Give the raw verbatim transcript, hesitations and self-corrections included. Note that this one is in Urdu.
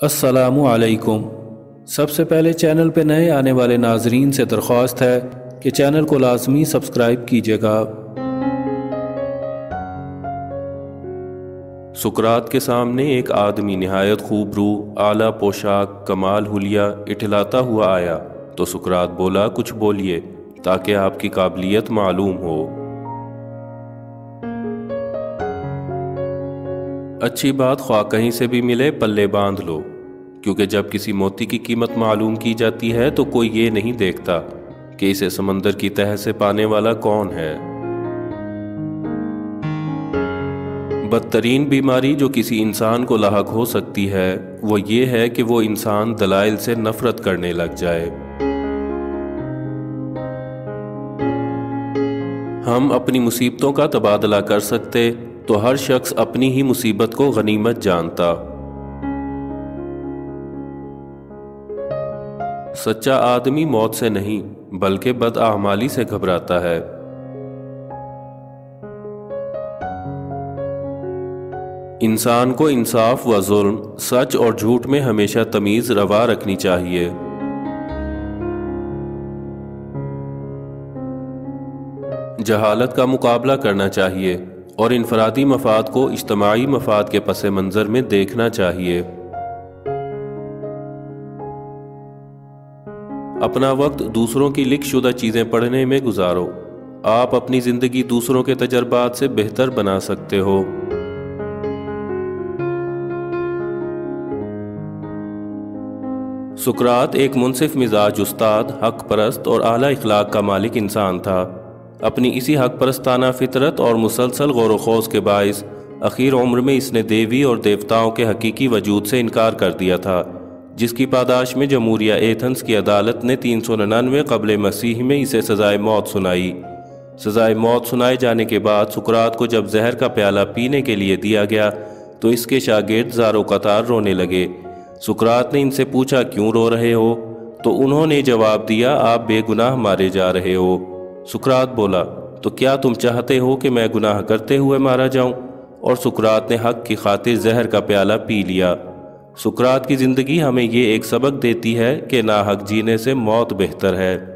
السلام علیکم۔ سب سے پہلے چینل پہ نئے آنے والے ناظرین سے درخواست ہے کہ چینل کو لازمی سبسکرائب کیجیے گا۔ سقراط کے سامنے ایک آدمی نہایت خوب رو، اعلیٰ پوشاک، کمال حلیہ اٹھلاتا ہوا آیا تو سقراط بولا، کچھ بولیے تاکہ آپ کی قابلیت معلوم ہو۔ اچھی بات خواہ کہیں سے بھی ملے پلے باندھ لو، کیونکہ جب کسی موتی کی قیمت معلوم کی جاتی ہے تو کوئی یہ نہیں دیکھتا کہ اسے سمندر کی تہہ سے پانے والا کون ہے۔ بدترین بیماری جو کسی انسان کو لاحق ہو سکتی ہے وہ یہ ہے کہ وہ انسان دلائل سے نفرت کرنے لگ جائے۔ ہم اپنی مصیبتوں کا تبادلہ کر سکتے تو ہر شخص اپنی ہی مصیبت کو غنیمت جانتا۔ سچا آدمی موت سے نہیں بلکہ بداعمالی سے گھبراتا ہے۔ انسان کو انصاف و ظلم، سچ اور جھوٹ میں ہمیشہ تمیز روا رکھنی چاہیے۔ جہالت کا مقابلہ کرنا چاہیے اور انفرادی مفاد کو اجتماعی مفاد کے پس منظر میں دیکھنا چاہیے۔ اپنا وقت دوسروں کی لکھ شدہ چیزیں پڑھنے میں گزارو، آپ اپنی زندگی دوسروں کے تجربات سے بہتر بنا سکتے ہو۔ سقراط ایک منصف مزاج استاد، حق پرست اور اعلیٰ اخلاق کا مالک انسان تھا۔ اپنی اسی حق پرستانہ فطرت اور مسلسل غور و خوض کے باعث اخیر عمر میں اس نے دیوی اور دیوتاؤں کے حقیقی وجود سے انکار کر دیا تھا، جس کی پاداش میں جمہوریہ ایتھنز کی عدالت نے تین سو ننانوے قبل مسیح میں اسے سزائے موت سنائی۔ سزائے موت سنائے جانے کے بعد سقراط کو جب زہر کا پیالہ پینے کے لیے دیا گیا تو اس کے شاگرد زار و قطار رونے لگے۔ سقراط نے ان سے پوچھا، کیوں رو رہے ہو؟ تو انہوں نے جواب دیا، آپ بے گناہ مارے جا رہے ہو۔ سقراط بولا، تو کیا تم چاہتے ہو کہ میں گناہ کرتے ہوئے مارا جاؤں؟ اور سقراط نے حق کی خاطر زہر کا پیالہ پی لیا۔ سقراط کی زندگی ہمیں یہ ایک سبق دیتی ہے کہ ناحق جینے سے موت بہتر ہے۔